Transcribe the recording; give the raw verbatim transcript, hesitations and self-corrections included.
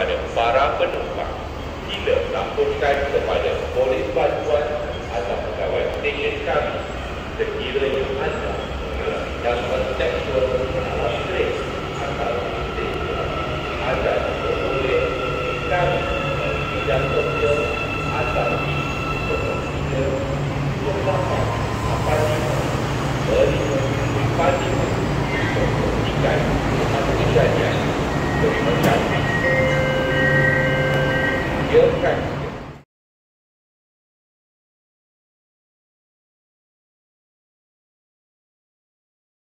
kepada para penumpang. Sila laporkan kepada polis bantuan atau pegawai stesen kami sekiranya